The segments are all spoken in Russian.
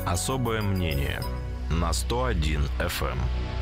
Особое мнение на 101 FM.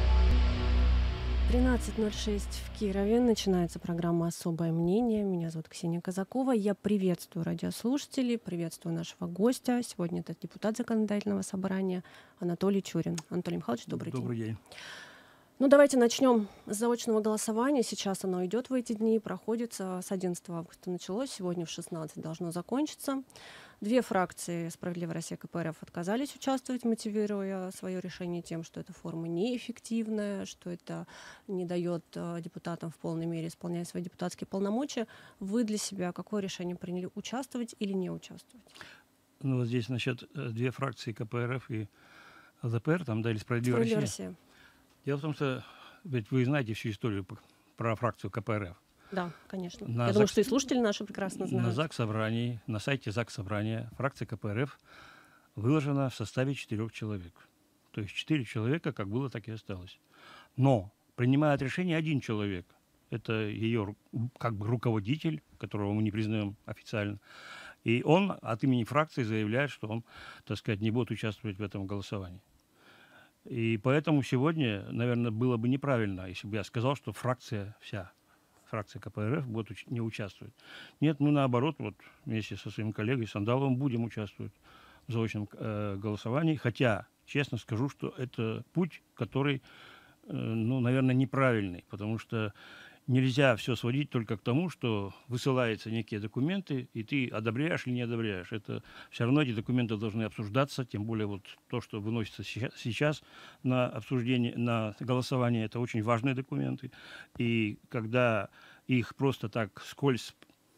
13:06 в Кирове. Начинается программа «Особое мнение». Меня зовут Ксения Казакова. Я приветствую радиослушателей, приветствую нашего гостя. Сегодня это депутат Законодательного собрания Анатолий Чурин. Анатолий Михайлович, добрый день. Добрый день. Ну, давайте начнем с заочного голосования. Сейчас оно идет в эти дни, проходится. С 11 августа началось, сегодня в 16 должно закончиться. Две фракции «Справедливая Россия» КПРФ отказались участвовать, мотивируя свое решение тем, что эта форма неэффективная, что это не дает депутатам в полной мере исполнять свои депутатские полномочия. Вы для себя какое решение приняли, участвовать или не участвовать? Ну, вот здесь, значит, две фракции КПРФ и ЛДПР, там дали «Справедливая Россия». Дело в том, что ведь вы знаете всю историю про фракцию КПРФ. Да, конечно. Я думаю, что и слушатели наши прекрасно знают. На ЗАГС-собрании, на сайте ЗАГС-собрания фракция КПРФ выложена в составе 4 человек. То есть 4 человека как было, так и осталось. Но принимает решение один человек. Это ее как бы руководитель, которого мы не признаем официально. И он от имени фракции заявляет, что он, так сказать, не будет участвовать в этом голосовании. И поэтому сегодня, наверное, было бы неправильно, если бы я сказал, что фракция КПРФ будет не участвовать. Нет, мы наоборот, вот вместе со своим коллегой Сандаловым будем участвовать в заочном голосовании. Хотя, честно скажу, что это путь, который, наверное, неправильный, потому что нельзя все сводить только к тому, что высылаются некие документы, и ты одобряешь или не одобряешь. Это все равно эти документы должны обсуждаться, тем более вот то, что выносится сейчас на обсуждение, на голосование, это очень важные документы. И когда их просто так скользь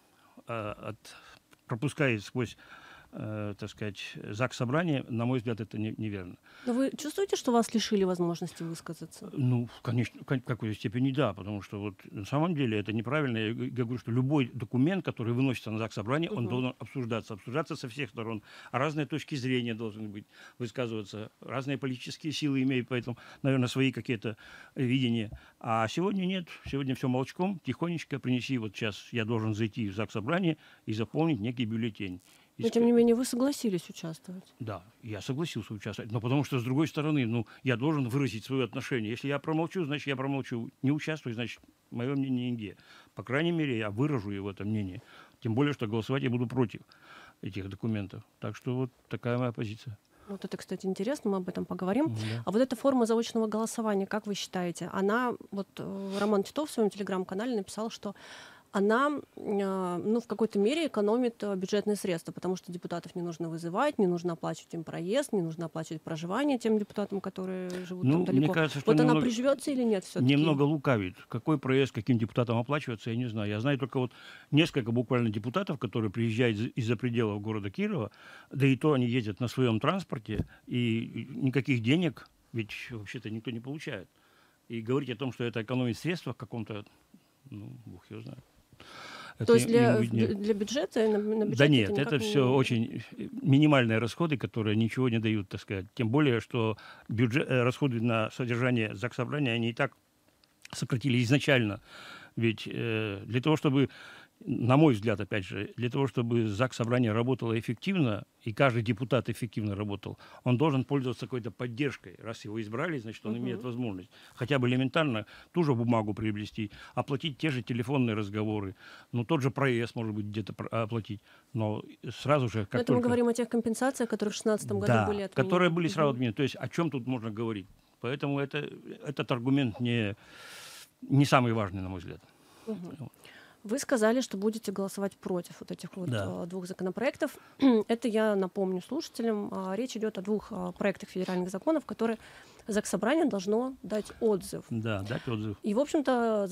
пропускают сквозь, так сказать, ЗАГС-собрание, на мой взгляд, это неверно. Но вы чувствуете, что вас лишили возможности высказаться? Ну, конечно, в какой-то степени да, потому что вот на самом деле это неправильно. Я говорю, что любой документ, который выносится на ЗАГС-собрание, он должен обсуждаться со всех сторон. Разные точки зрения должны быть, высказываться, разные политические силы имеют, поэтому, наверное, свои какие-то видения. А сегодня нет, сегодня все молчком, тихонечко принеси, вот сейчас я должен зайти в ЗАГС-собрание и заполнить некий бюллетень. Но, тем не менее, вы согласились участвовать. Да, я согласился участвовать. Но потому что, с другой стороны, я должен выразить свое отношение. Если я промолчу, значит, я промолчу. Не участвую, значит, мое мнение нигде. По крайней мере, я выражу его, это мнение. Тем более, что голосовать я буду против этих документов. Так что вот такая моя позиция. Вот это, кстати, интересно, мы об этом поговорим. Да. А вот эта форма заочного голосования, как вы считаете, она, вот Роман Титов в своем телеграм-канале написал, что она, в какой-то мере экономит бюджетные средства, потому что депутатов не нужно вызывать, не нужно оплачивать им проезд, не нужно оплачивать проживание тем депутатам, которые живут там далеко. Мне кажется, что вот она приживется или нет все-таки? Немного лукавит. Какой проезд каким депутатам оплачивается, я не знаю. Я знаю только вот несколько буквально депутатов, которые приезжают из-за пределов города Кирова, да и то они ездят на своем транспорте, и никаких денег ведь вообще-то никто не получает. И говорить о том, что это экономит средства в каком-то, бог его знает. То есть для бюджета? На бюджете да нет, это все очень минимальные расходы, которые ничего не дают, так сказать. Тем более, что расходы на содержание ЗАГС-собрания, они и так сократили изначально. Ведь для того, чтобы, на мой взгляд, опять же, для того, чтобы ЗАГС-собрание работало эффективно, и каждый депутат эффективно работал, он должен пользоваться какой-то поддержкой. Раз его избрали, значит, он имеет возможность хотя бы элементарно ту же бумагу приобрести, оплатить те же телефонные разговоры, тот же проезд, может быть, где-то оплатить. Но сразу же... Это мы говорим о тех компенсациях, которые в 2016 году были отменены. Которые были сразу отменены. То есть о чем тут можно говорить? Поэтому этот аргумент не самый важный, на мой взгляд. Вы сказали, что будете голосовать против вот этих двух законопроектов. Это я напомню слушателям. Речь идет о двух проектах федеральных законов, которые ЗАГС-собрание должно дать отзыв. Да, дать отзыв. И, в общем-то,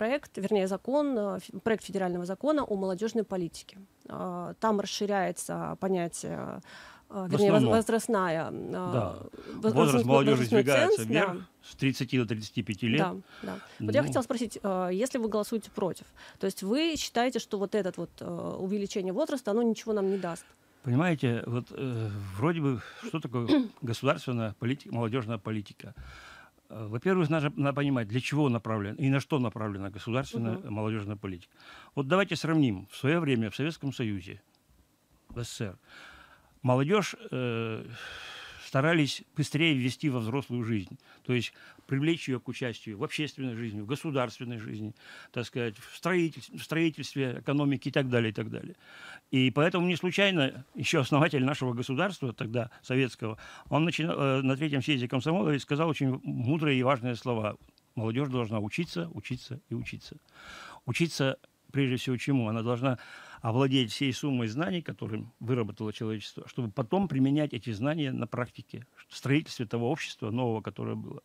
проект федерального закона о молодежной политике. Там расширяется понятие, возрастная. Возраст молодежи сдвигается вверх с 30 до 35 лет. Да. Вот я хотела спросить, если вы голосуете против, то есть вы считаете, что вот это увеличение возраста, оно ничего нам не даст? Понимаете, вроде бы, что такое государственная политика, молодежная политика? Во-первых, надо понимать, для чего направлена и на что направлена государственная молодежная политика. Вот давайте сравним. В свое время в Советском Союзе, в СССР, молодежь старались быстрее ввести во взрослую жизнь, то есть привлечь ее к участию в общественной жизни, в государственной жизни, так сказать, в строительстве экономики и так далее, и так далее. И поэтому не случайно еще основатель нашего государства, тогда советского, он на третьем съезде комсомола сказал очень мудрые и важные слова. Молодежь должна учиться, учиться и учиться. Учиться прежде всего чему? Она должна овладеть всей суммой знаний, которые выработало человечество, чтобы потом применять эти знания на практике, в строительстве того общества нового, которое было.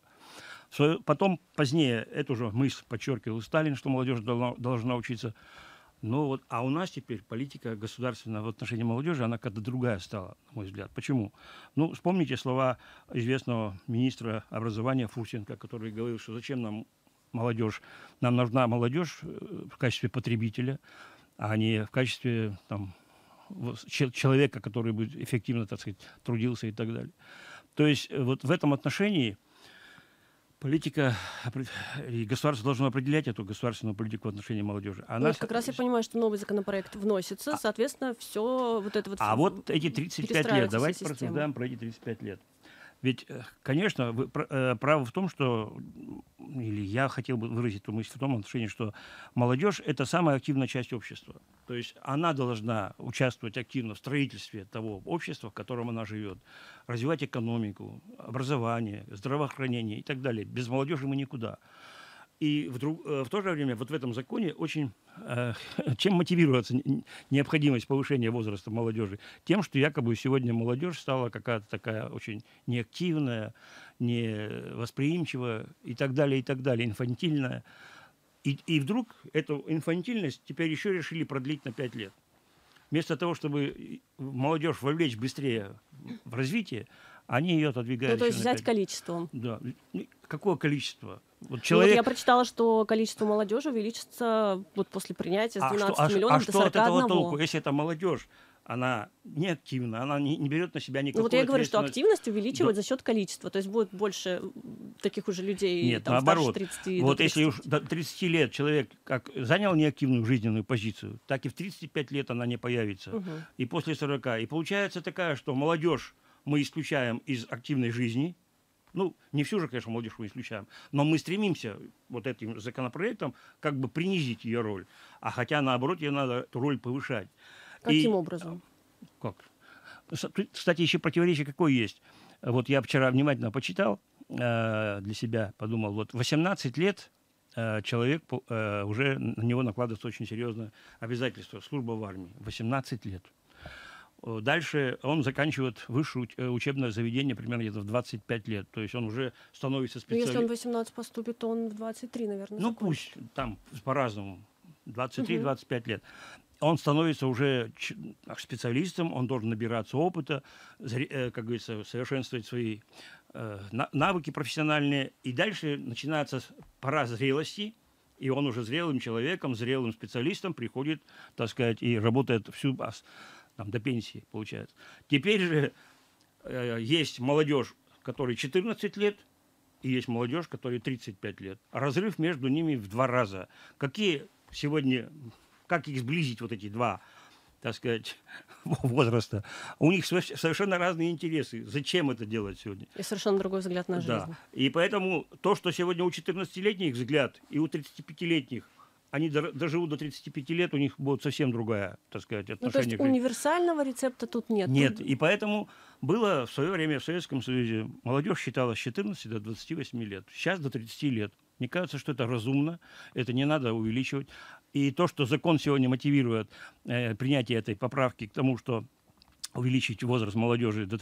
Потом, позднее, эту же мысль подчеркивал Сталин, что молодежь должна учиться. Но вот, а у нас теперь политика государственная в отношении молодежи, она как-то другая стала, на мой взгляд. Почему? Ну, вспомните слова известного министра образования Фурсенко, который говорил, что зачем нам молодежь? Нам нужна молодежь в качестве потребителя, а не в качестве там, человека, который бы эффективно, так сказать, трудился и так далее. То есть вот в этом отношении политика и государство должно определять эту государственную политику в отношении молодежи. Вот как раз я понимаю, что новый законопроект вносится, соответственно, все вот это вот... А вот эти 35 лет, давайте порассуждаем про эти 35 лет. Ведь, конечно, вы правы в том, что, или я хотел бы выразить эту мысль в том отношении, что молодежь – это самая активная часть общества. То есть она должна участвовать активно в строительстве того общества, в котором она живет, развивать экономику, образование, здравоохранение и так далее. Без молодежи мы никуда. И в то же время вот в этом законе очень... чем мотивируется необходимость повышения возраста молодежи? Тем, что якобы сегодня молодежь стала какая-то такая очень неактивная, невосприимчивая и так далее, инфантильная. И вдруг эту инфантильность теперь еще решили продлить на 5 лет. Вместо того, чтобы молодежь вовлечь быстрее в развитие, они ее отодвигают. Ну, то есть взять количеством. Да. Какое количество? Вот человек... ну, вот я прочитала, что количество молодежи увеличится вот после принятия с 12 миллионов до 41. А что от этого толку, если это молодежь? Она не активна, она не берет на себя никакой ответственности. Вот я говорю, что активность увеличивает за счет количества. То есть будет больше таких уже людей, нет, там, наоборот. 30 вот если уж до 30 лет человек как занял неактивную жизненную позицию, так и в 35 лет она не появится. Угу. И после 40. И получается такая, что молодежь мы исключаем из активной жизни. Ну, не всю же, конечно, молодежь мы исключаем, но мы стремимся вот этим законопроектом как бы принизить ее роль. А хотя, наоборот, ей надо эту роль повышать. Каким образом? Как? Кстати, еще противоречие какое есть. Вот я вчера внимательно почитал для себя, подумал, вот 18 лет человек, уже на него накладывается очень серьезное обязательство, служба в армии. 18 лет. Дальше он заканчивает высшее учебное заведение примерно где-то в 25 лет. То есть он уже становится специалистом. Если он в 18 поступит, то он в 23, наверное, ну, закончит. Пусть там по-разному. 23-25 лет. Он становится уже специалистом, он должен набираться опыта, как говорится, совершенствовать свои навыки профессиональные. И дальше начинается пора зрелости, и он уже зрелым человеком, зрелым специалистом приходит, так сказать, и работает всю там, до пенсии, получается. Теперь же есть молодежь, которой 14 лет, и есть молодежь, которой 35 лет. Разрыв между ними в 2 раза. Какие сегодня, как их сблизить, вот эти два, так сказать, возраста? У них совершенно разные интересы. Зачем это делать сегодня? И совершенно другой взгляд на жизнь. Да. И поэтому то, что сегодня у 14-летних взгляд и у 35-летних, они доживут до 35 лет, у них будет совсем другая, так сказать, отношение. Ну, то есть универсального рецепта тут нет? Нет, и поэтому было в свое время в Советском Союзе, молодежь считалась с 14 до 28 лет, сейчас до 30 лет. Мне кажется, что это разумно, это не надо увеличивать. И то, что закон сегодня мотивирует принятие этой поправки к тому, что увеличить возраст молодежи до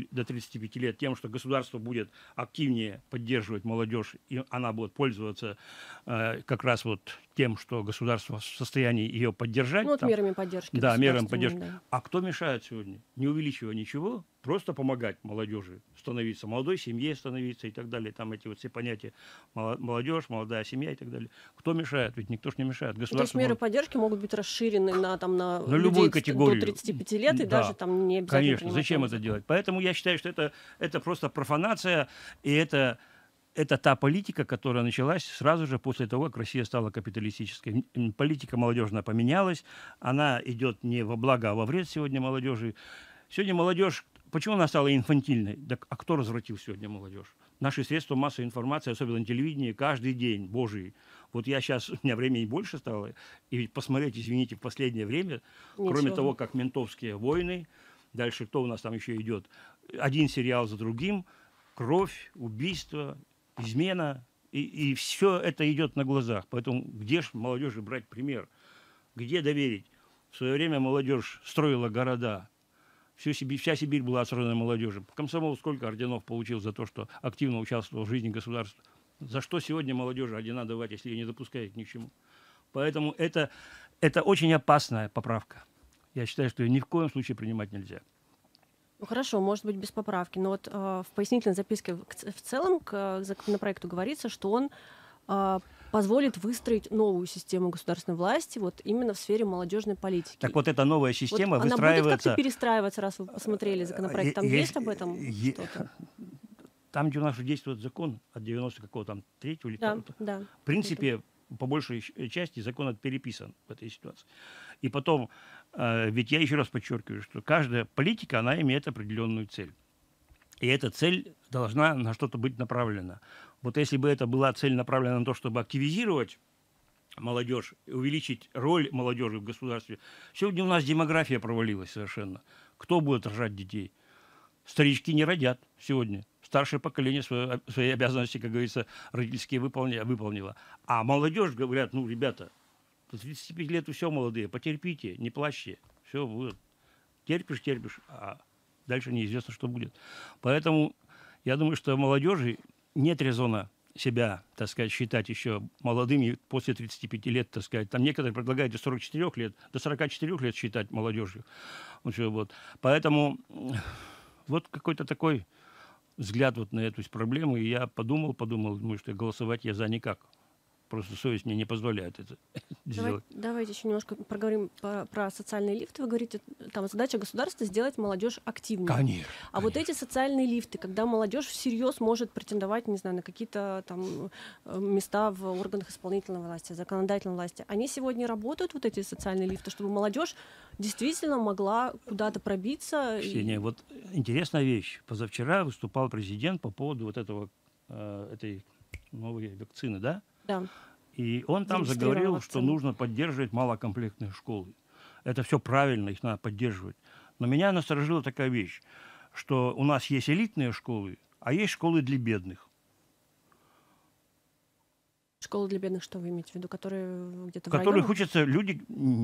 35 лет тем, что государство будет активнее поддерживать молодежь, и она будет пользоваться как раз вот тем, что государство в состоянии ее поддержать. Ну, вот там, мерами поддержки. Да, мерами поддержки. Да. А кто мешает сегодня? Не увеличивая ничего, просто помогать молодежи становиться, молодой семье становиться и так далее. Там эти вот все понятия молодежь, молодая семья и так далее. Кто мешает? Ведь никто ж не мешает. То есть меры поддержки могут быть расширены на любую категорию. До 35 лет, и да, даже там не обязательно. Конечно, зачем это делать? Поэтому я считаю, что это просто профанация, и это та политика, которая началась сразу же после того, как Россия стала капиталистической. Политика молодежная поменялась, она идет не во благо, а во вред сегодня молодежи. Сегодня молодежь почему она стала инфантильной? Так, а кто развратил сегодня молодежь? Наши средства массовой информации, особенно на телевидении, каждый день, божий. Вот я сейчас, у меня времени больше стало, и посмотреть, извините, в последнее время, Ничего. кроме того, как «Ментовские войны», дальше кто у нас там еще идет, один сериал за другим, кровь, убийство, измена, и все это идет на глазах. Поэтому где же молодежи брать пример? Где доверить? В свое время молодежь строила города. Вся Сибирь была отстроена молодежью. Комсомол сколько орденов получил за то, что активно участвовал в жизни государства? За что сегодня молодежи ордена давать, если ее не допускают ни к чему? Поэтому это очень опасная поправка. Я считаю, что ее ни в коем случае принимать нельзя. Ну, хорошо, может быть, без поправки. Но вот в пояснительной записке в целом к законопроекту говорится, что он позволит выстроить новую систему государственной власти вот именно в сфере молодежной политики. Так вот эта новая система вот она выстраивается... будет как-то перестраиваться, раз вы посмотрели законопроект? Там есть об этом что-то? Там, где у нас уже действует закон от 90 какого там 3-го или 2-го. Да. В принципе, по большей части закон переписан в этой ситуации. И потом, ведь я еще раз подчеркиваю, что каждая политика, она имеет определенную цель. И эта цель должна на что-то быть направлена. Вот если бы это была цель направлена на то, чтобы активизировать молодежь, увеличить роль молодежи в государстве, сегодня у нас демография провалилась совершенно. Кто будет рожать детей? Старички не родят сегодня. Старшее поколение свои обязанности, как говорится, родительские выполнило. А молодежь говорят, ну, ребята, до 35 лет все молодые, потерпите, не плачьте, все будет. Терпишь, а дальше неизвестно, что будет. Поэтому я думаю, что молодежи нет резона себя, так сказать, считать еще молодыми после 35 лет, так сказать. Там некоторые предлагают до 44 лет, до 44 лет считать молодежью. Вот. Поэтому вот какой-то такой взгляд вот на эту проблему. И я подумал, думаю, что голосовать я за никак. Просто совесть мне не позволяет это сделать. Давайте еще немножко проговорим про социальные лифты. Вы говорите, там задача государства сделать молодежь активнее. Конечно. А вот эти социальные лифты, когда молодежь всерьез может претендовать, не знаю, на какие-то там места в органах исполнительной власти, законодательной власти, они сегодня работают, вот эти социальные лифты, чтобы молодежь действительно могла куда-то пробиться? Ксения, вот интересная вещь. Позавчера выступал президент по поводу вот этой новой вакцины, да? Да. И он там заговорил, что нужно поддерживать малокомплектные школы. Это все правильно, их надо поддерживать. Но меня насторожила такая вещь, что у нас есть элитные школы, а есть школы для бедных. Школы для бедных, что вы имеете в виду? Которые где-то в которых районах? учатся люди,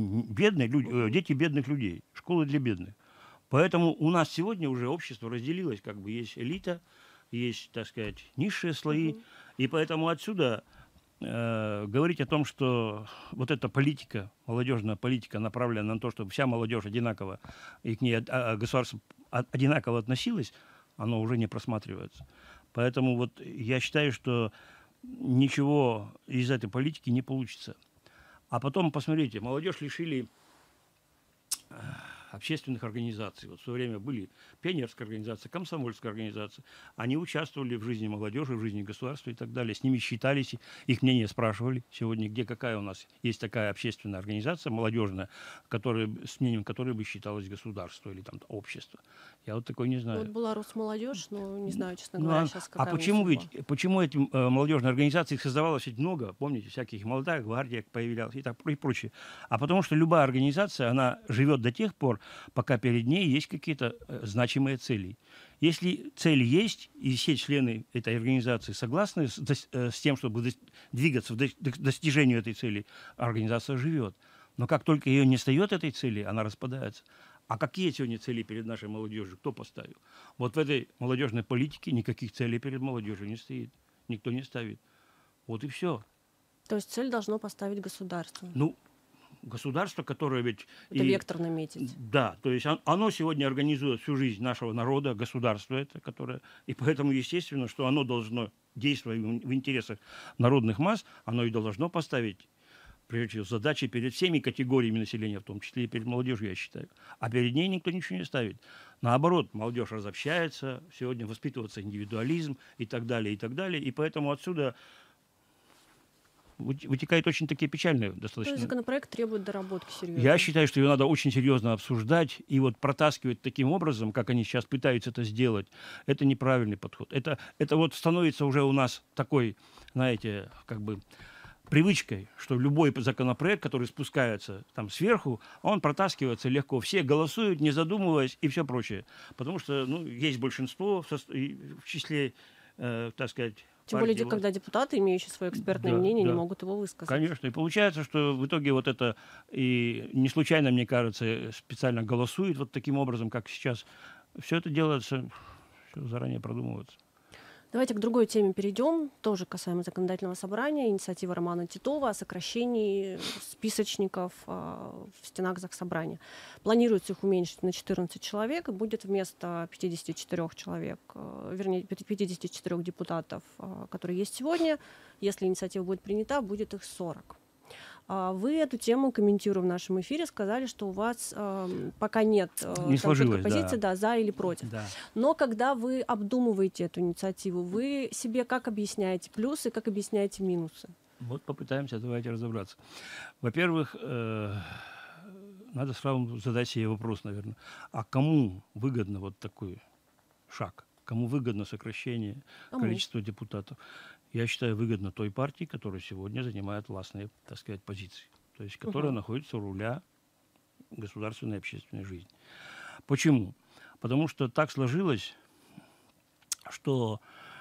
дети бедных людей. Школы для бедных. Поэтому у нас сегодня уже общество разделилось, как бы есть элита, есть, так сказать, низшие слои. И поэтому отсюда говорить о том, что вот эта политика, молодежная политика, направлена на то, чтобы вся молодежь одинаково, и к ней государство одинаково относилось, оно уже не просматривается. Поэтому вот я считаю, что ничего из этой политики не получится. А потом, посмотрите, молодежь лишили общественных организаций. Вот в свое время были пионерская организация, комсомольская организация. Они участвовали в жизни молодежи, в жизни государства и так далее. С ними считались, их мнение спрашивали. Сегодня какая у нас есть такая общественная организация молодежная, с мнением которой бы считалось государство или там общество. Я вот такой не знаю. Вот была Росмолодежь, но не знаю, честно говоря, сейчас какая почему эти молодежные организации, их создавалось ведь много, помните, всяких молодая гвардия появлялась и прочее. А потому что любая организация, она живет до тех пор, пока перед ней есть какие-то значимые цели. Если цели есть, и все члены этой организации согласны с тем, чтобы двигаться к достижению этой цели, организация живет. Но как только ее не встает этой цели, она распадается. А какие сегодня цели перед нашей молодежью? Кто поставил? Вот в этой молодежной политике никаких целей перед молодежью не стоит. Никто не ставит. Вот и все. То есть цель должно поставить государство. Ну, государство, которое ведь... Это вектор наметить. Да, то есть оно сегодня организует всю жизнь нашего народа, государство это, которое... И поэтому, естественно, что оно должно, действуя в интересах народных масс, оно и должно поставить, прежде всего, задачи перед всеми категориями населения, в том числе и перед молодежью, я считаю. А перед ней никто ничего не ставит. Наоборот, молодежь разобщается, сегодня воспитывается индивидуализм и так далее, и так далее. И поэтому отсюда... вытекает очень такие печальные То достаточно. есть законопроект требует доработки серьезно. Я считаю, что его надо очень серьезно обсуждать и вот протаскивать таким образом, как они сейчас пытаются это сделать. Это неправильный подход. Это вот становится уже у нас такой, знаете, как бы привычкой, что любой законопроект, который спускается там сверху, он протаскивается легко. Все голосуют, не задумываясь, и все прочее. Потому что есть большинство в числе, так сказать, Тем более, когда депутаты, имеющие свое экспертное мнение, не могут его высказать. Конечно. И получается, что в итоге вот это и не случайно, мне кажется, специально голосуют вот таким образом, как сейчас. Все это делается, все заранее продумывается. Давайте к другой теме перейдем, тоже касаемо законодательного собрания. Инициатива Романа Титова о сокращении списочников в стенах Заксобрания. Планируется их уменьшить на 14 человек, и будет вместо 54 человек, вернее, 54 депутатов, которые есть сегодня, если инициатива будет принята, будет их 40. Вы эту тему, комментируя в нашем эфире, сказали, что у вас пока нет позиции, за или против. Да. Но когда вы обдумываете эту инициативу, вы себе как объясняете плюсы, как объясняете минусы? Вот попытаемся, давайте разобраться. Во-первых, надо сразу задать себе вопрос, наверное, а кому выгодно вот такой шаг? Кому выгодно сокращение количества депутатов? Я считаю, выгодно той партии, которая сегодня занимает властные, так сказать, позиции. То есть, которая находится у руля государственной и общественной жизни. Почему? Потому что так сложилось, что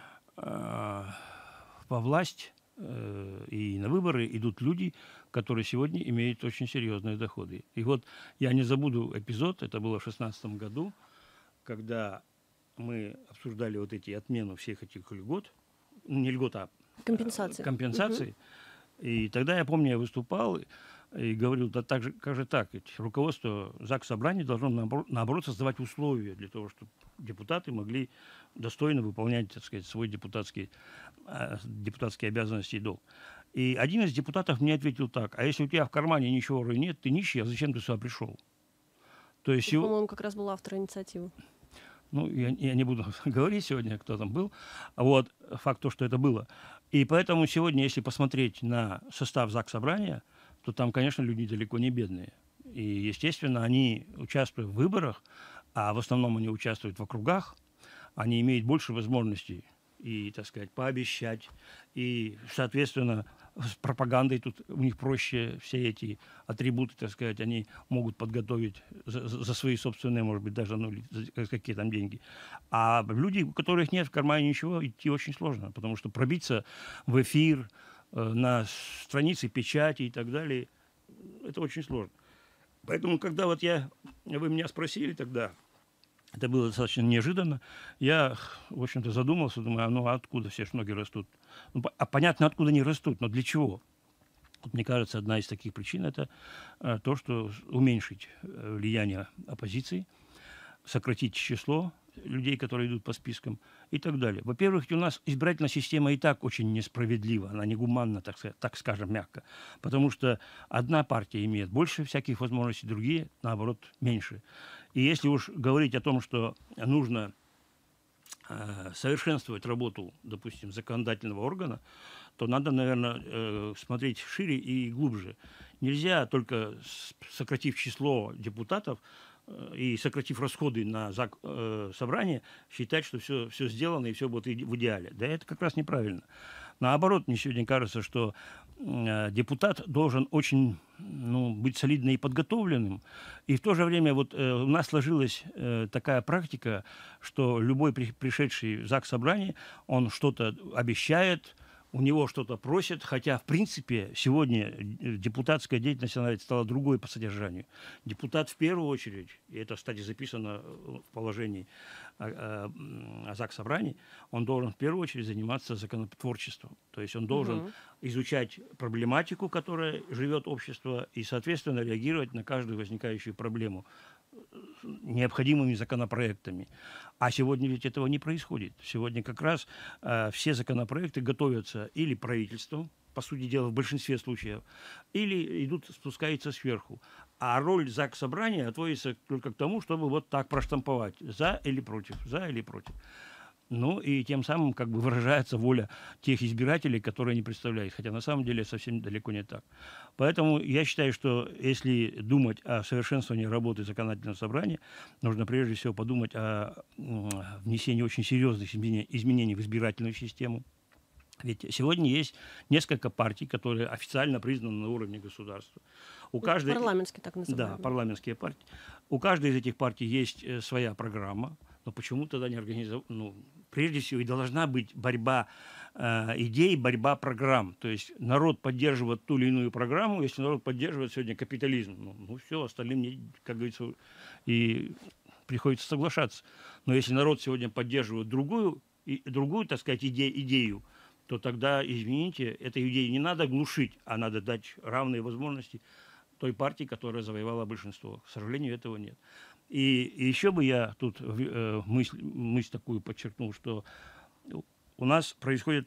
во власть и на выборы идут люди, которые сегодня имеют очень серьезные доходы. И вот я не забуду эпизод, это было в 2016 году, когда мы обсуждали вот отмену всех этих льгот, не льгот, а компенсации. И тогда, я помню, я выступал и говорил, да так же, как же так, ведь руководство Заксобрания должно, наоборот, создавать условия для того, чтобы депутаты могли достойно выполнять, так сказать, свои депутатские обязанности и долг. И один из депутатов мне ответил так: а если у тебя в кармане ничего нет, ты нищий, а зачем ты сюда пришел? То есть, по-моему, как раз был автор инициативы. Я не буду говорить сегодня, кто там был. Вот факт то, что это было. И поэтому сегодня, если посмотреть на состав Заксобрания, то там, конечно, люди далеко не бедные. И, естественно, они участвуют в выборах, а в основном они участвуют в округах, они имеют больше возможностей и, так сказать, пообещать. И, соответственно, с пропагандой тут у них проще все эти атрибуты, так сказать, они могут подготовить за свои собственные, может быть, даже какие там деньги. А люди, у которых нет в кармане ничего, идти очень сложно, потому что пробиться в эфир, на страницы печати и так далее, это очень сложно. Поэтому, когда вот вы меня спросили тогда, это было достаточно неожиданно, я, в общем-то, задумался, думаю, откуда все ноги растут? Понятно, откуда они растут, но для чего? Вот, мне кажется, одна из таких причин – это то, что уменьшить влияние оппозиции, сократить число людей, которые идут по спискам и так далее. Во-первых, у нас избирательная система и так очень несправедлива, она негуманна, так скажем, мягко, потому что одна партия имеет больше всяких возможностей, другие, наоборот, меньше. И если уж говорить о том, что нужно совершенствовать работу, допустим, законодательного органа, то надо, наверное, смотреть шире и глубже. Нельзя только сократив число депутатов и сократив расходы на собрание, считать, что все сделано и все будет в идеале. Да это как раз неправильно. Наоборот, мне сегодня кажется, что депутат должен очень быть солидно и подготовленным. И в то же время вот у нас сложилась такая практика, что любой пришедший в Заксобрание, он что-то обещает, у него что-то просят, хотя, в принципе, сегодня депутатская деятельность она стала другой по содержанию. Депутат в первую очередь, и это, кстати, записано в положении о Заксобрании, он должен в первую очередь заниматься законотворчеством. То есть он должен изучать проблематику, которая живет общество, и, соответственно, реагировать на каждую возникающую проблему необходимыми законопроектами. А сегодня ведь этого не происходит. Сегодня как раз все законопроекты готовятся или правительством, по сути дела, в большинстве случаев, или спускаются сверху. А роль Заксобрания отводится только к тому, чтобы вот так проштамповать. За или против, за или против. Ну и тем самым как бы выражается воля тех избирателей, которые они представляют. Хотя на самом деле совсем далеко не так. Поэтому я считаю, что если думать о совершенствовании работы законодательного собрания, нужно прежде всего подумать о внесении очень серьезных изменений в избирательную систему. Ведь сегодня есть несколько партий, которые официально признаны на уровне государства. У каждой... Парламентские так называемые. Да, парламентские партии. У каждой из этих партий есть своя программа, но почему тогда не организовать? Ну, прежде всего, и должна быть борьба идей, борьба программ. То есть народ поддерживает ту или иную программу, если народ поддерживает сегодня капитализм, ну все, остальным, как говорится, и приходится соглашаться. Но если народ сегодня поддерживает другую, так сказать, идею, то тогда, извините, этой идеи не надо глушить, а надо дать равные возможности той партии, которая завоевала большинство. К сожалению, этого нет. И еще бы я тут мысль такую подчеркнул, что у нас происходит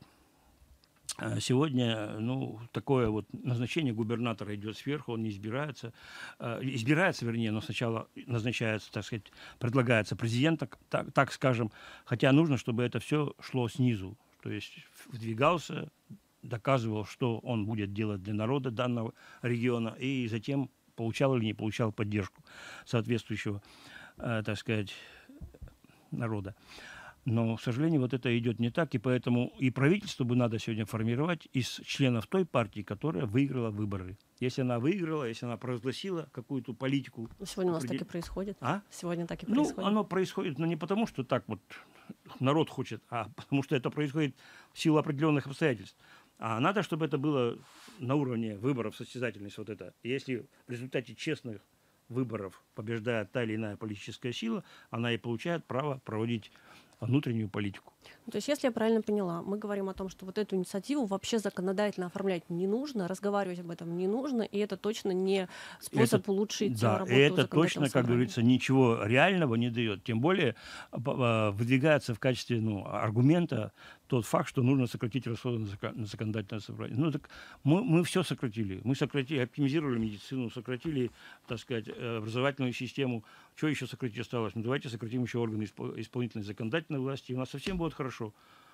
сегодня, такое вот назначение губернатора идет сверху, он не избирается. Избирается, вернее, но сначала назначается, так сказать, предлагается президент, так скажем, хотя нужно, чтобы это все шло снизу. То есть вдвигался, доказывал, что он будет делать для народа данного региона, и затем получал или не получал поддержку соответствующего, так сказать, народа. Но, к сожалению, вот это идет не так, и поэтому и правительство бы надо сегодня формировать из членов той партии, которая выиграла выборы. Если она выиграла, если она провозгласила какую-то политику... Сегодня у нас так и происходит. А? Сегодня так и происходит. Оно происходит, но не потому, что так вот народ хочет, а потому что это происходит в силу определенных обстоятельств. А надо, чтобы это было на уровне выборов, состязательность вот это. И если в результате честных выборов побеждает та или иная политическая сила, она и получает право проводить внутреннюю политику. То есть, если я правильно поняла, мы говорим о том, что вот эту инициативу вообще законодательно оформлять не нужно, разговаривать об этом не нужно, и это точно не способ улучшить работу и это законодательного точно, как собрания. говорится, ничего реального не дает. Тем более выдвигается в качестве аргумента тот факт, что нужно сократить расходы на законодательное собрание. Ну так мы все сократили. Мы сократили, оптимизировали медицину, сократили, так сказать, образовательную систему. Что еще сократить осталось? Ну давайте сократим еще органы исполнительной и законодательной власти, и у нас совсем будет хорошо.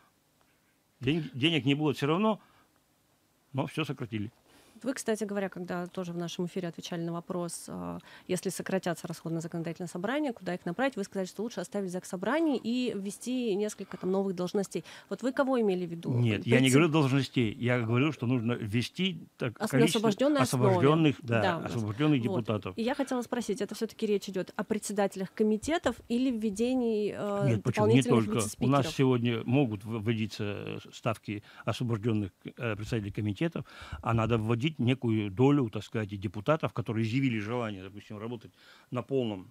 Денег не будет все равно, но все сократили. Вы, кстати говоря, когда тоже в нашем эфире отвечали на вопрос, если сократятся расходы на законодательное собрание, куда их направить, вы сказали, что лучше оставить заксобрание и ввести несколько там новых должностей. Вот вы кого имели в виду? Нет, я не говорю должностей, я говорю, что нужно ввести количество освобожденных депутатов. И я хотела спросить, это все-таки речь идет о председателях комитетов или введении Нет, дополнительных не только. У нас сегодня могут вводиться ставки освобожденных председателей комитетов, а надо вводить некую долю, так сказать, депутатов, которые изъявили желание, допустим, работать на полном,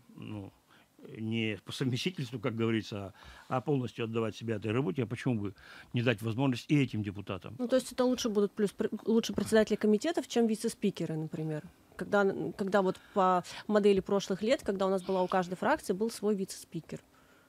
не по совместительству, как говорится, а полностью отдавать себя этой работе, а почему бы не дать возможность и этим депутатам? То есть это лучше будут лучше председатели комитетов, чем вице-спикеры, например. Когда вот по модели прошлых лет, когда у нас была у каждой фракции, был свой вице-спикер.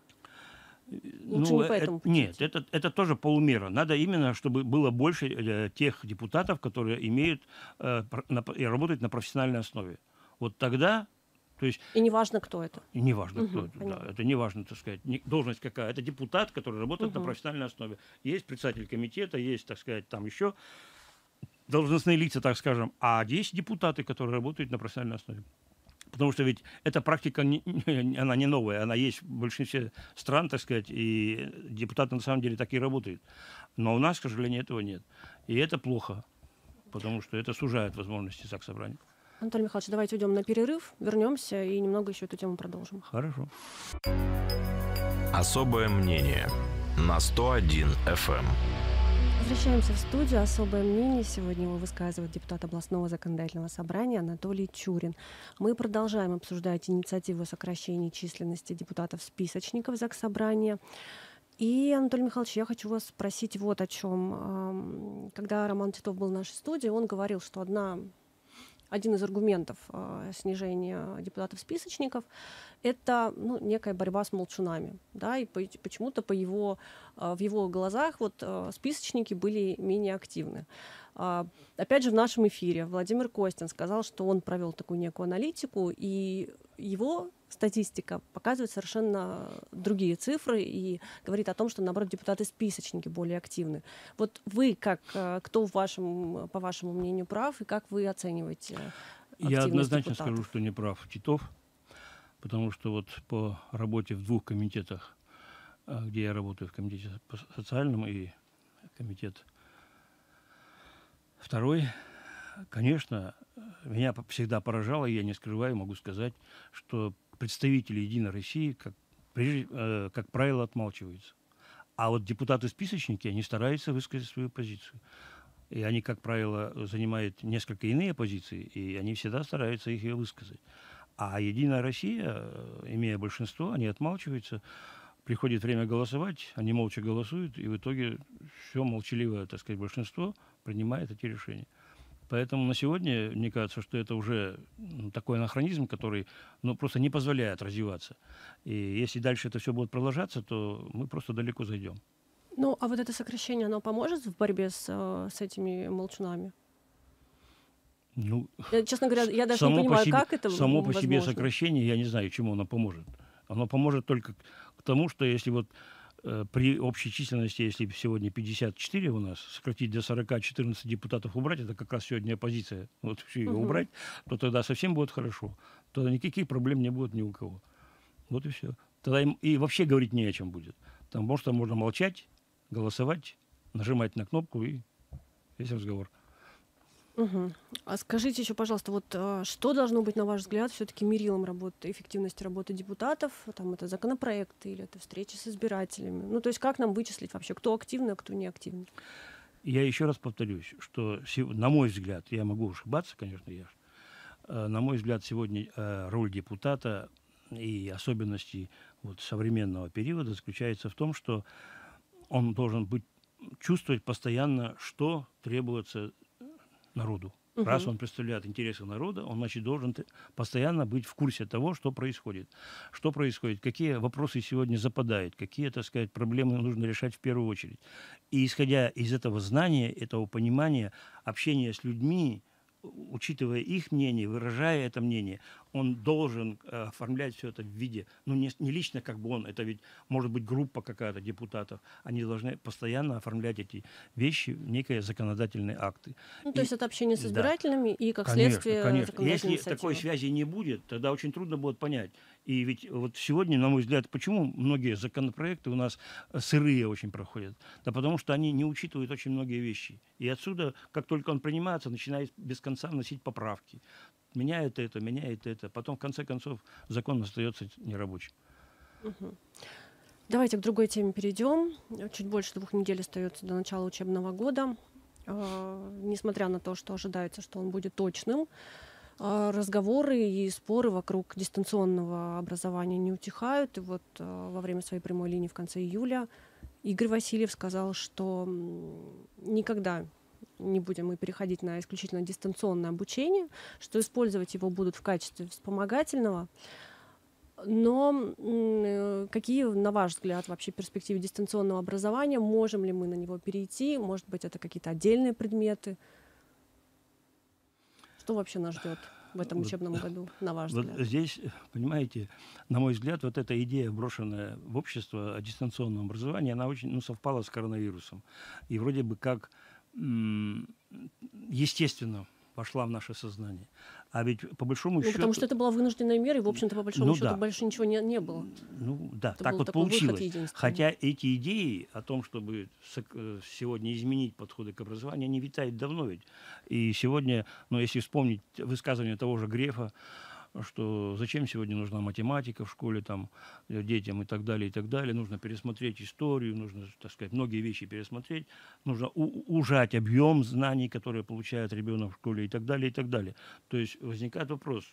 Лучше не по этому пути. Нет, это тоже полумера. Надо именно, чтобы было больше тех депутатов, которые имеют и работают на профессиональной основе. Вот тогда, то есть... И неважно, кто это. И неважно, кто это. Да, это неважно, так сказать, должность какая. Это депутат, который работает на профессиональной основе. Есть председатель комитета, есть, так сказать, там еще должностные лица, так скажем, а есть депутаты, которые работают на профессиональной основе. Потому что ведь эта практика, она не новая, она есть в большинстве стран, так сказать, и депутаты на самом деле так и работают. Но у нас, к сожалению, этого нет. И это плохо, потому что это сужает возможности заксобрания. Анатолий Михайлович, давайте уйдем на перерыв, вернемся и немного еще эту тему продолжим. Хорошо. Особое мнение на 101 FM. Возвращаемся в студию. Особое мнение сегодня его высказывает депутат областного законодательного собрания Анатолий Чурин. Мы продолжаем обсуждать инициативу о сокращении численности депутатов-списочников Заксобрания. И, Анатолий Михайлович, я хочу вас спросить вот о чем. Когда Роман Титов был в нашей студии, он говорил, что один из аргументов снижения депутатов-списочников — это некая борьба с молчунами. Да? И почему-то в его глазах списочники были менее активны. Опять же, в нашем эфире Владимир Костин сказал, что он провел такую некую аналитику, и его статистика показывает совершенно другие цифры и говорит о том, что, наоборот, депутаты-списочники более активны. Вот вы, кто по вашему мнению, прав, и как вы оцениваете активность Я однозначно депутатов? скажу, что не прав Титов, потому что вот по работе в двух комитетах, где я работаю, в комитете по социальному и комитет второй, конечно, меня всегда поражало, и я не скрываю, могу сказать, что представители «Единой России», как правило, отмалчиваются. А вот депутаты-списочники, они стараются высказать свою позицию. И они, как правило, занимают несколько иные позиции, и они всегда стараются их и высказать. А «Единая Россия», имея большинство, они отмалчиваются. Приходит время голосовать, они молча голосуют, и в итоге все молчаливое, так сказать, большинство принимает эти решения. Поэтому на сегодня, мне кажется, что это уже такой анахронизм, который просто не позволяет развиваться. И если дальше это все будет продолжаться, то мы просто далеко зайдем. Ну, а вот это сокращение, оно поможет в борьбе с этими молчунами? Ну, Честно говоря, я даже не понимаю, как это само по себе возможно. сокращение, я не знаю, чему оно поможет. Оно поможет только к тому, что если вот при общей численности, если сегодня 54 у нас, сократить до 40, 14 депутатов убрать, это как раз сегодня оппозиция, вот все ее убрать, то тогда совсем будет хорошо. Тогда никаких проблем не будет ни у кого. Вот и все. Тогда и вообще говорить не о чем будет. Потому что можно молчать, голосовать, нажимать на кнопку и весь разговор. Угу. А скажите еще, пожалуйста, вот что должно быть, на ваш взгляд, все-таки мерилом эффективности работы депутатов? Там это законопроекты или это встречи с избирателями? Ну, то есть как нам вычислить вообще, кто активный, а кто не активный? Я еще раз повторюсь, что, на мой взгляд, я могу ошибаться, конечно, на мой взгляд, сегодня роль депутата и особенности современного периода заключается в том, что он должен чувствовать постоянно, что требуется народу. Раз он представляет интересы народа, он, значит, должен постоянно быть в курсе того, что происходит. Что происходит, какие вопросы сегодня западают, какие, так сказать, проблемы нужно решать в первую очередь. И исходя из этого знания, этого понимания, общения с людьми, учитывая их мнение, выражая это мнение, он должен оформлять все это в виде, не лично как бы он, это ведь может быть группа какая-то депутатов, они должны постоянно оформлять эти вещи в некие законодательные акты. Ну, то есть это общение с избирателями и, как конечно, следствие, законодательная Если инициатива. такой связи не будет, тогда очень трудно будет понять. И ведь вот сегодня, на мой взгляд, почему многие законопроекты у нас сырые очень проходят? Да потому что они не учитывают очень многие вещи. И отсюда, как только он принимается, начинает без конца вносить поправки. Меняет это. Потом, в конце концов, закон остается нерабочим. Угу. Давайте к другой теме перейдем. Чуть больше 2 недель остается до начала учебного года. Несмотря на то, что ожидается, что он будет точным, разговоры и споры вокруг дистанционного образования не утихают. И вот во время своей прямой линии в конце июля Игорь Васильев сказал, что никогда не будем мы переходить на исключительно дистанционное обучение, что использовать его будут в качестве вспомогательного. Но какие, на ваш взгляд, вообще перспективы дистанционного образования? Можем ли мы на него перейти? Может быть, это какие-то отдельные предметы? Что вообще нас ждет в этом учебном году, на ваш взгляд? Вот здесь, понимаете, на мой взгляд, вот эта идея, брошенная в общество о дистанционном образовании, она очень совпала с коронавирусом. И вроде бы как естественно вошла в наше сознание. А ведь по большому счету... Потому что это была вынужденная мера, и, в общем-то, по большому счету больше ничего не было. Да, это так вот получилось. Выход Хотя эти идеи о том, чтобы сегодня изменить подходы к образованию, они витают давно ведь. И сегодня, если вспомнить высказывание того же Грефа, что зачем сегодня нужна математика в школе детям и так далее, нужно пересмотреть историю, нужно, так сказать, многие вещи пересмотреть, нужно ужать объем знаний, которые получает ребенок в школе и так далее, и так далее. То есть возникает вопрос,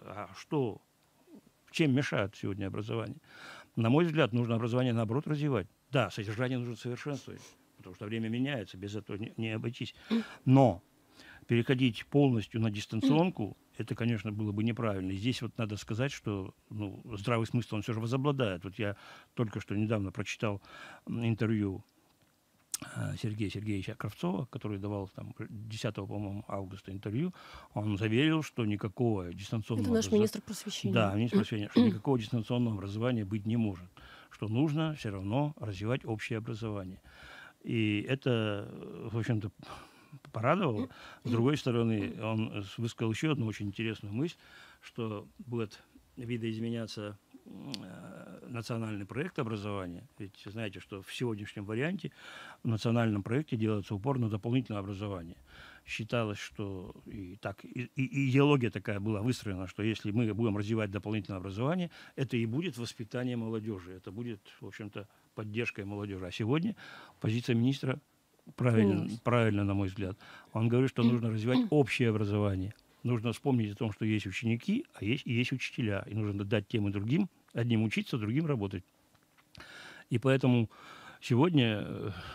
чем мешает сегодня образование? На мой взгляд, нужно образование, наоборот, развивать. Да, содержание нужно совершенствовать, потому что время меняется, без этого не обойтись. Но переходить полностью на дистанционку, это, конечно, было бы неправильно. И здесь вот надо сказать, что здравый смысл, он все же возобладает. Вот я только что недавно прочитал интервью Сергея Сергеевича Кравцова, который давал там 10, по-моему, августа интервью, он заверил, что никакого дистанционного Это наш министр просвещения. Да, министр просвещения, что никакого дистанционного образования быть не может, что нужно все равно развивать общее образование. И это, в общем-то, порадовало. С другой стороны, он высказал еще одну очень интересную мысль, что будет видоизменяться национальный проект образования. Ведь знаете, что в сегодняшнем варианте в национальном проекте делается упор на дополнительное образование. Считалось, что и идеология такая была выстроена, что если мы будем развивать дополнительное образование, это и будет воспитание молодежи, это будет, в общем-то, поддержкой молодежи. А сегодня позиция министра правильно, на мой взгляд. Он говорит, что нужно развивать общее образование. Нужно вспомнить о том, что есть ученики, а есть учителя. И нужно дать тем и другим, одним учиться, другим работать. И поэтому сегодня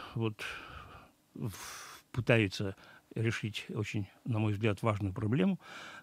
пытаются решить очень, на мой взгляд, важную проблему,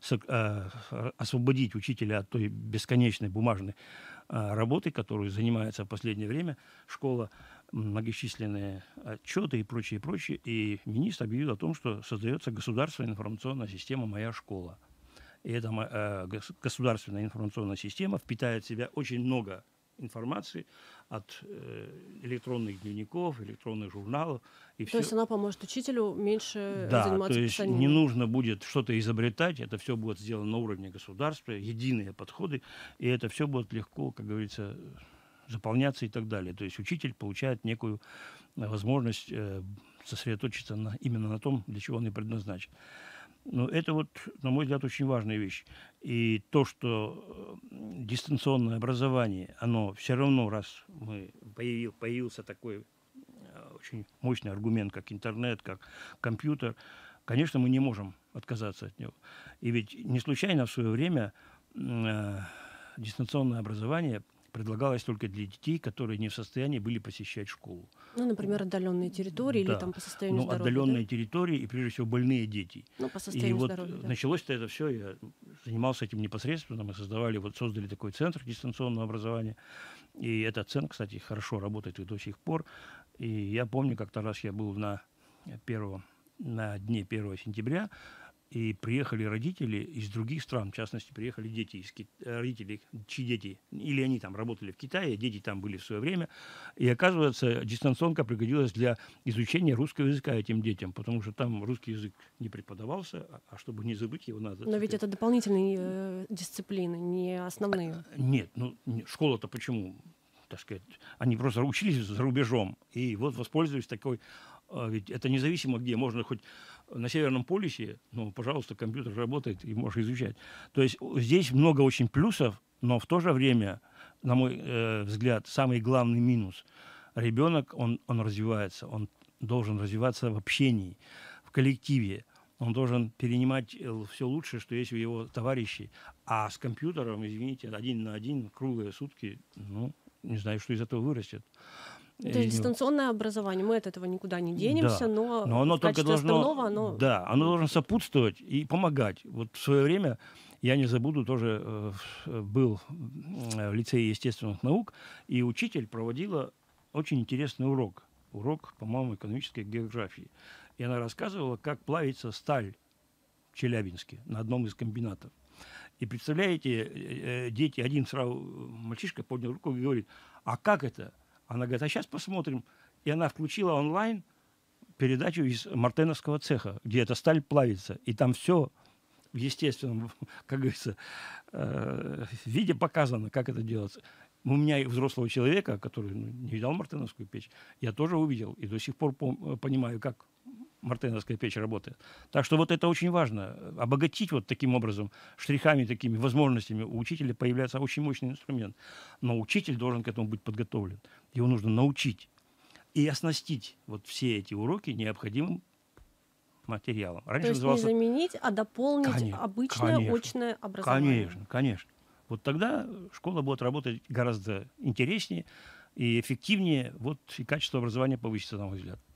освободить учителя от той бесконечной бумажной работы, которую занимается в последнее время школа, многочисленные отчеты и прочее, прочее. И министр объявил о том, что создается государственная информационная система «Моя школа». И эта государственная информационная система впитает в себя очень много информации от электронных дневников, электронных журналов. То есть она поможет учителю меньше да, заниматься то есть писанием. не нужно будет что-то изобретать, это все будет сделано на уровне государства, единые подходы, и это все будет легко, как говорится, заполняться и так далее. То есть учитель получает некую возможность сосредоточиться именно на том, для чего он и предназначен. Но это на мой взгляд, очень важная вещь. И то, что дистанционное образование, оно все равно, раз появился такой очень мощный аргумент, как интернет, как компьютер, конечно, мы не можем отказаться от него. И ведь не случайно в свое время дистанционное образование предлагалось только для детей, которые не в состоянии были посещать школу. Ну, например, отдаленные территории или там по состоянию здоровья. Отдаленные территории и, прежде всего, больные дети. По состоянию здоровья. Началось-то это все, я занимался этим непосредственно, мы создали такой центр дистанционного образования. И этот центр, кстати, хорошо работает и до сих пор. И я помню, как-то раз я был на дне 1 сентября, и приехали родители из других стран, в частности, приехали родители, чьи дети, или они там работали в Китае, дети там были в свое время, и, оказывается, дистанционка пригодилась для изучения русского языка этим детям, потому что там русский язык не преподавался, а чтобы не забыть его надо... Но ведь это дополнительные дисциплины, не основные. Нет, школа-то почему? Так сказать, они просто учились за рубежом, и воспользовались такой... Ведь это независимо где, можно хоть на Северном полюсе, пожалуйста, компьютер работает и можешь изучать. То есть здесь много очень плюсов, но в то же время, на мой взгляд, самый главный минус. Ребенок, он развивается, он должен развиваться в общении, в коллективе. Он должен перенимать все лучшее, что есть у его товарищей. А с компьютером, извините, 1 на 1, круглые сутки, не знаю, что из этого вырастет. То есть дистанционное образование, мы от этого никуда не денемся, но оно в качестве остального оно... Да, оно должно сопутствовать и помогать. В свое время, я не забуду, тоже был в лицее естественных наук, и учитель проводила очень интересный урок. Урок, по-моему, экономической географии. И она рассказывала, как плавится сталь в Челябинске на одном из комбинатов. И представляете, дети, один сразу мальчишка поднял руку и говорит: а как это? Она говорит: а сейчас посмотрим. И она включила онлайн передачу из Мартеновского цеха, где эта сталь плавится. И там все в естественном, как говорится, виде показано, как это делается. У меня и взрослого человека, который не видел Мартеновскую печь, я тоже увидел. И до сих пор понимаю, как Мартеновская печь работает. Так что это очень важно. Обогатить таким образом, штрихами, такими возможностями. У учителя появляется очень мощный инструмент. Но учитель должен к этому быть подготовлен. Его нужно научить и оснастить все эти уроки необходимым материалом. Раньше то есть не заменить, а дополнить обычное очное образование. Конечно. Тогда школа будет работать гораздо интереснее и эффективнее, и качество образования повысится, на мой взгляд.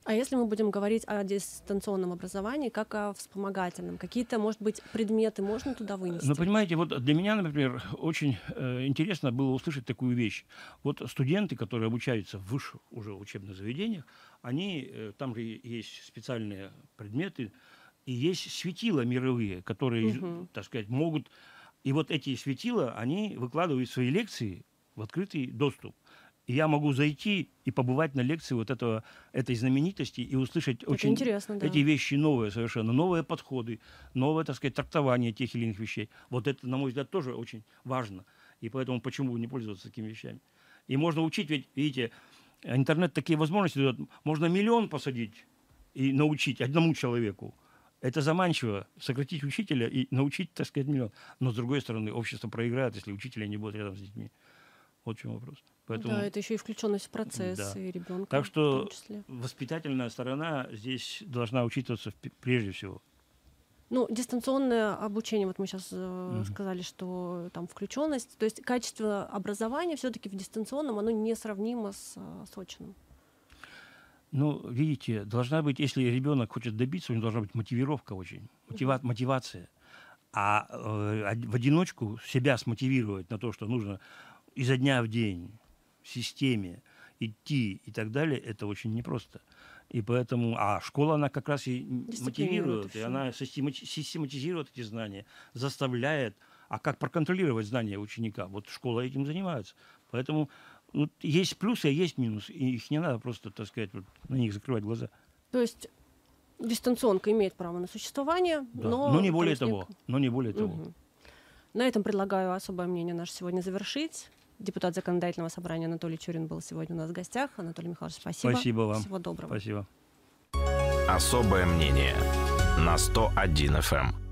А если мы будем говорить о дистанционном образовании, как о вспомогательном, какие-то, может быть, предметы можно туда вынести? Ну, понимаете, вот для меня, например, очень интересно было услышать такую вещь. Вот студенты, которые обучаются в высших уже учебных заведениях, там же есть специальные предметы, и есть светила мировые, которые, так сказать, могут... И вот эти светила, они выкладывают свои лекции в открытый доступ. И я могу зайти и побывать на лекции вот этой знаменитости и услышать очень эти вещи новые совершенно, новые подходы, новое, так сказать, трактование тех или иных вещей. Вот это, на мой взгляд, тоже очень важно. И поэтому почему бы не пользоваться такими вещами? И можно учить, ведь, видите, интернет такие возможности дает. Можно 1 миллион посадить и научить одному человеку. Это заманчиво, сократить учителя и научить, так сказать, 1 миллион. Но, с другой стороны, общество проиграет, если учителя не будет рядом с детьми. Вот в чем вопрос. Поэтому, да, это еще и включенность в процесс, да. И ребенка. Так что в том числе. Воспитательная сторона здесь должна учитываться прежде всего. Ну, дистанционное обучение, вот мы сейчас сказали, что там включенность, то есть качество образования все-таки в дистанционном, оно несравнимо с очным. Ну, видите, должна быть, если ребенок хочет добиться, у него должна быть мотивировка очень, мотивация. А в одиночку себя смотивировать на то, что нужно изо дня в день в системе идти и так далее, это очень непросто. И поэтому, школа, она как раз и мотивирует, и она систематизирует эти знания, заставляет. А как проконтролировать знания ученика? Вот школа этим занимается. Поэтому вот есть плюсы, а есть минусы. И их не надо просто, так сказать, вот, на них закрывать глаза. То есть дистанционка имеет право на существование, да. но не более того. На этом предлагаю особое мнение наше сегодня завершить. Депутат Законодательного собрания Анатолий Чурин был сегодня у нас в гостях. Анатолий Михайлович, спасибо. Спасибо вам. Всего доброго. Спасибо. Особое мнение на 101 FM.